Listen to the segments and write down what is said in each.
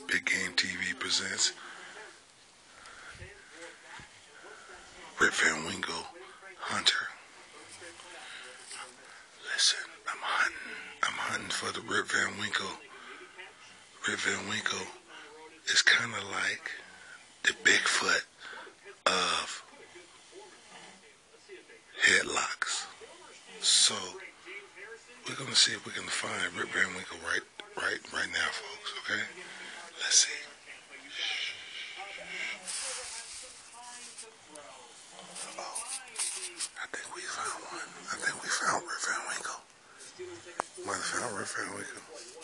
Biggame TV presents RIP VAN Winkle Hunter. Listen, I'm hunting for the RIP VAN Winkle. RIP VAN Winkle is kind of like the Bigfoot of headlocks. So we're gonna see if we can find RIP VAN Winkle right now, folks. Okay, let's see. Oh, I think we found one. I think we found RIP VAN Winkle. Might have found RIP VAN Winkle.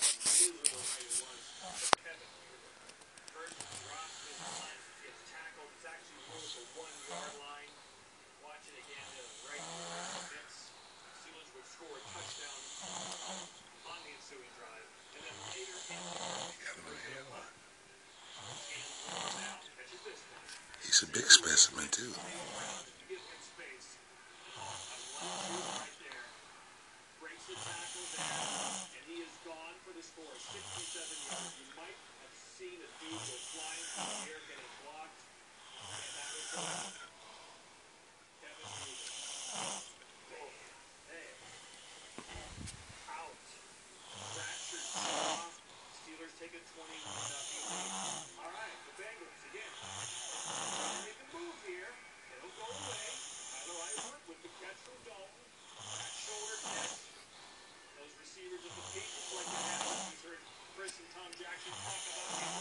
He's a big specimen too. Take a 20-0 lead. All right, the Bengals again. Make a move here. It'll go away. Tyler Eifert with the catch from Dalton. That shoulder catch. Those receivers of the Patriots like to have. We've heard Chris and Tom Jackson talk about